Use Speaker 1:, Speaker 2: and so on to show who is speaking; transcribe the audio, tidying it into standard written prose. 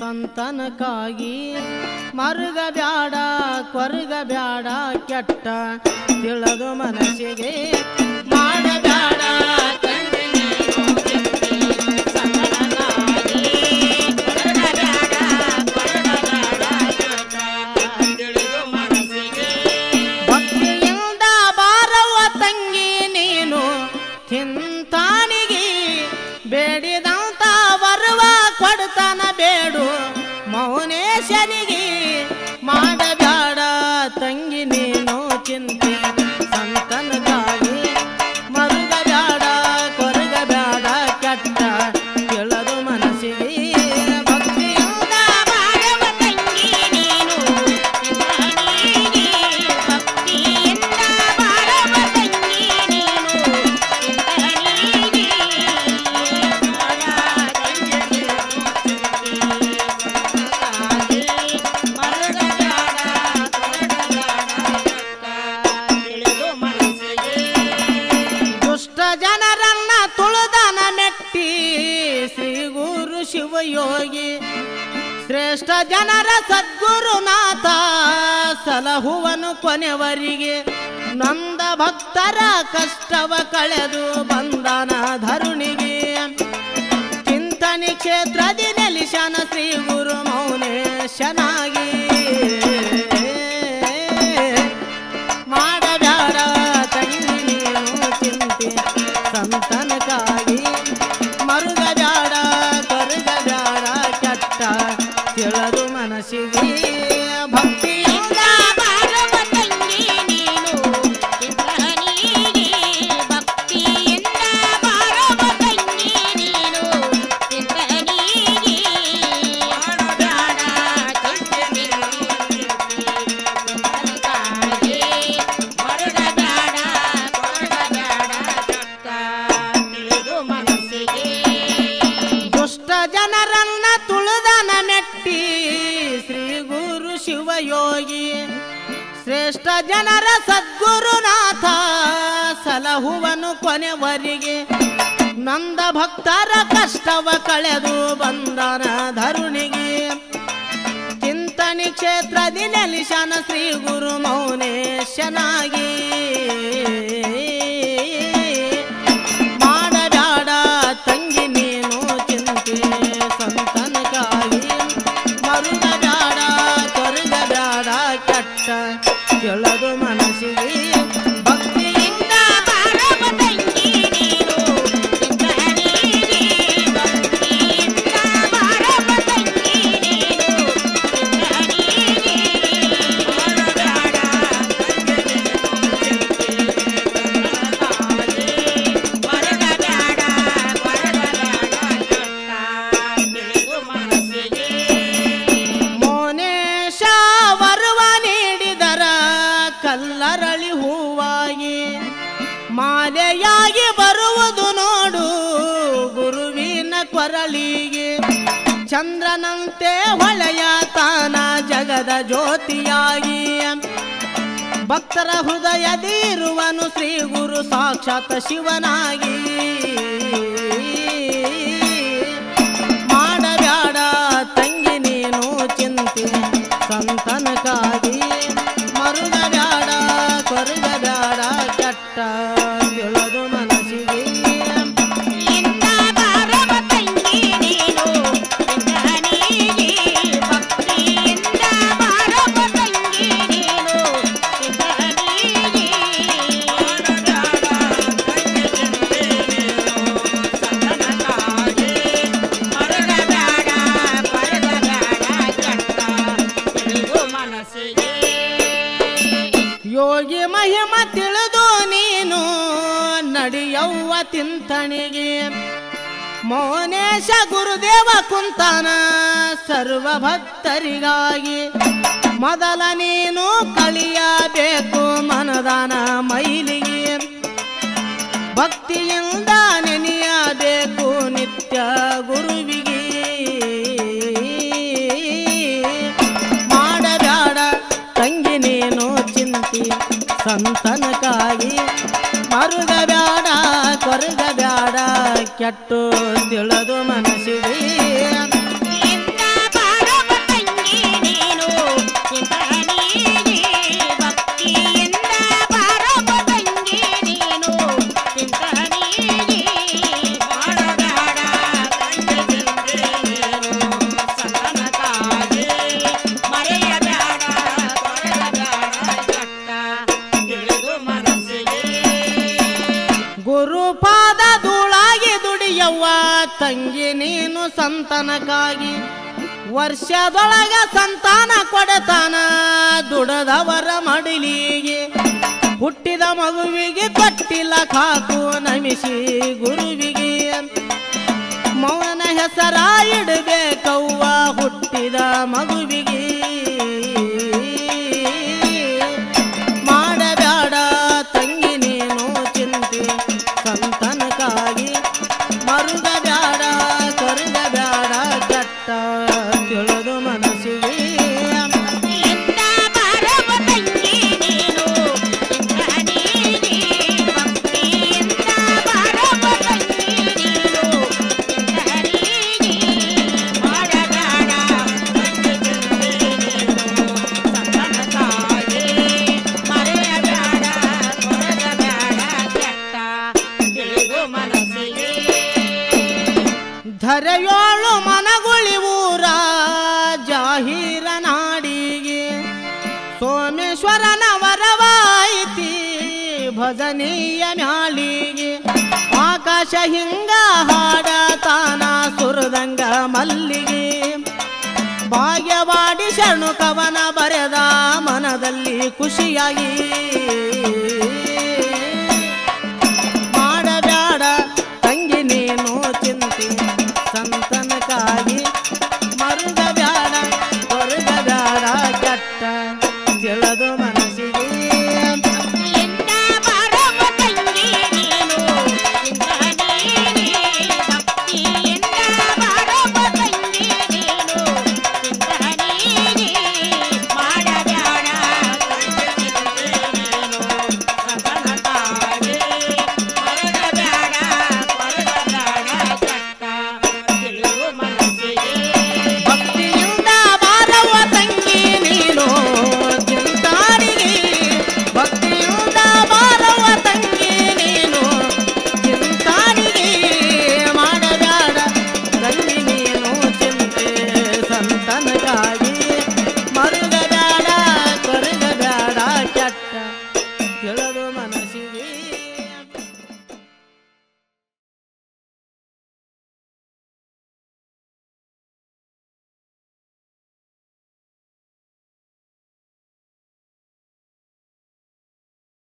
Speaker 1: ಸಂತನಕ್ಕಾಗಿ ಮರುಗ ಬ್ಯಾಡ ಕೊರಗ ಬ್ಯಾಡ ಕೆಟ್ಟ ತಿಳಿದು ಮನಸ್ಸಿಗೆ ಮಾಡಬ್ಯಾಡ ಭಕ್ತಿಯಿಂದ ಬಾರವ ತಂಗಿ ನೀನು ತಿಂತಾನಿಗೆ ಬೇಡಿದಂತ ಬರುವ ಕೊಡ್ತಾನ ಬೇಡು ಮೌನೇಶನಿಗೆ ಮಾಡಬ್ಯಾಡ ತಂಗಿ ನೀನು ಚಿಂತೆ ಸಂತನಕ್ಕಾಗಿ ಮರುಗ ಬ್ಯಾಡ ಕೊರಗ ಬ್ಯಾಡ ಕೆಟ್ಟ ಕೇಳದು ಮನಸ್ಸಿಗೆ ಭಕ್ತಿಯಿಂದ ಬಾರವ ತಂಗಿ ನೀನು ಭಕ್ತಿಯಿಂದ ಬಾರವ ತಂಗಿ ನೀನು ದುಷ್ಟ ಜನರನ್ನ ತುಳಿದನ ಮೆಟ್ಟಿ ಶ್ರೀ ಗುರು ಶಿವಯೋಗಿ ಶ್ರೇಷ್ಠ ಜನರ ಸದ್ಗುರುನಾಥ ಸಲಹುವನು ಕೊನೆವರಿಗೆ ನೊಂದ ಭಕ್ತರ ಕಷ್ಟವ ಕಳೆದು ಬಂದನ ಧರುಣಿಗೆ ಚಿಂತನೆ ಕ್ಷೇತ್ರದಿ ನೆಲಿಶನ ಶ್ರೀ ಗುರು ಮೌನೇಶನಾಗಿ ಮಾಡಬ್ಯಾಡ ತಂಗಿ ನೀನು ಚಿಂತೆ ಸಂತನಕ್ಕಾಗಿ ಮರುಗ ಬ್ಯಾಡ ಕೊರಗ ಬ್ಯಾಡ ಕೆಟ್ಟ ತಿಳಿದು ಮನಸ್ಸಿಗೆ ಭಕ್ತಿಯಿಂದ ಬಾರವ ತಂಗಿ ನೀನು ಭಕ್ತಿಯಿಂದ ಬಾರವ ತಂಗಿ ನೀನು ಮಾಡಬ್ಯಾಡ ತಂಗಿ ನೀನು ಸಂತನಕ್ಕಾಗಿ ಮರುಗ ಬ್ಯಾಡ ಕೊರಗ ಬ್ಯಾಡ ಕೆಟ್ಟ ತಿಳಿದು ಮನಸ್ಸಿಗೆ ದುಷ್ಟ ಜನರನ್ನ ತುಳಿದನ ಮೆಟ್ಟಿ ಶ್ರೀ ಗುರು ಶಿವಯೋಗಿ ಶ್ರೇಷ್ಠ ಜನರ ಸದ್ಗುರುನಾಥ ಸಲಹುವನು ಕೊನೆವರಿಗೆ ನಂದ ಭಕ್ತರ ಕಷ್ಟವ ಕಳೆದು ಬಂದನ ಧರುಣಿಗೆ ಚಿಂತನೆ ಕ್ಷೇತ್ರದಿ ನೆಲಿಶನ ಶ್ರೀ ಗುರು ಮೌನೇಶನಾಗಿ ಮಾಡಬ್ಯಾಡ ತಂಗಿ ನೀನು ಚಿಂತೆ ಸಂತನಕ್ಕಾಗಿ ಮರುಗ ಬ್ಯಾಡ ಕೊರಗ ಬ್ಯಾಡ ಕೆಟ್ಟ ಕೇಳದು ಮನಸ್ಸಿಗೆ ಭಕ್ತಿಯಿಂದ ಬಾರವ ತಂಗಿ ನೀನು ಭಕ್ತಿಯಿಂದ ಬಾರವ ತಂಗಿ ನೀನು ಮಾಡಬ್ಯಾಡ ತಂಗಿ ನೀನು ಮರುಗ ಬ್ಯಾಡ ಕೊರಗ ಬ್ಯಾಡ ಕೆಟ್ಟ ತಿಳಿದು ಮನಸ್ಸಿಗೆ ಮೌನೇಶ ವರುವ ನೀಡಿದರ ಕಲ್ಲರಳಿ ಹೂವಾಗಿ ಮಾಲೆಯಾಗಿ ಬರುವುದು ನೋಡು ಗುರುವಿನ ಕೊರಳಿಗೆ ಚಂದ್ರನಂತೆ ಹೊಳೆಯ ತಾನ ಜಗದ ಜ್ಯೋತಿಯಾಗಿ ಭಕ್ತರ ಹೃದಯದಿರುವನು ಶ್ರೀ ಗುರು ಸಾಕ್ಷಾತ್ ಶಿವನಾಗಿ ಮಾಡಬ್ಯಾಡ ತಂಗಿ ನೀನು ಚಿಂತೆ ಸಂತನಕ್ಕಾಗಿ ಮರುಗ ಬ್ಯಾಡ ಕೊರಗ ಬ್ಯಾಡ ಕೆಟ್ಟ ತಿಳಿದು ಮನಸ್ಸಿಗೆ ಬಾರವ ತಂಗಿ ನೀನು ಭಕ್ತಿಯಿಂದ ಬಾರವ ತಂಗಿ ನೀನು ಮಾಡಬ್ಯಾಡ ತಂಗಿ ಸಂತನಕ್ಕಾಗಿ ಮರುಗ ಬ್ಯಾಡ ಕೊರಗ ಬ್ಯಾಡ ಕೆಟ್ಟ ತಿಳಿದು ಮನಸ್ಸಿಗೆ ಯೋಗಿ ಮಹಿಮ ತಿಳಿದು ನೀನು ನಡೆಯವ್ವ ತಿಂತಣಿಗೆ ಮೌನೇಶ ಗುರುದೇವ ಕುಂತಾನ ಸರ್ವ ಭಕ್ತರಿಗಾಗಿ ಮೊದಲ ನೀನು ಕಳಿಯಬೇಕು ಮನದಾನ ಮೈಲಿಗೆ ಭಕ್ತಿಯಿಂದ ನೆನೆಯಬೇಕು ನಿತ್ಯ ಗುರುವಿಗೆ ಮಾಡಬ್ಯಾಡ ತಂಗಿ ನೀನು ಚಿಂತೆ ಸಂತನಕ್ಕಾಗಿ ಮರುಗ ಬ್ಯಾಡ ಕೊರಗ ಬ್ಯಾಡ ಕೆಟ್ಟು ತಿಳಿದು ಮನಸ್ಸಿಗೆ ಬಾರ ತಂಗಿ ನೀನು ಸಂತಾನಕ್ಕಾಗಿ ವರ್ಷದೊಳಗ ಸಂತಾನ ಕೊಡತಾನ ದುಡದವರ ಮಡಿಲಿಗೆ ಹುಟ್ಟಿದ ಮಗುವಿಗೆ ಕೊಟ್ಟಿಲ್ಲ ಕಾಕು ನಮಿಸಿ ಗುರುವಿಗೆ ಮೌನ ಹೆಸರ ಇಡಬೇಕವ್ವ ಹುಟ್ಟಿದ ಮಗುವಿಗೆ ಮಾಡಬೇಡ ತಂಗಿ ನೀನು ಚಿಂತೆ ಸಂತಾನಕ್ಕಾಗಿ ಮರುಗಬೇಡ ಕರುಗಬೇಡ ಕೆಟ್ಟ ತಿಳಿದು ಮನಸ್ಸಿಗೆ ಧರೆಯೋಳು ಮನಗುಳಿ ಊರ ಜಾಹೀರ ನಾಡಿಗೆ ಸೋಮೇಶ್ವರನ ವರವಾಯಿತಿ ಭಜನೀಯ ಮ್ಯಾಳಿಗೆ ಆಕಾಶ ಹಿಂಗ ಹಾಡತಾನ ಸುರದಂಗ ಮಲ್ಲಿಗೆ ಭಾಗ್ಯವಾಡಿ ಶರಣು ಕವನ ಬರೆದ ಮನದಲ್ಲಿ ಖುಷಿಯಾಗಿ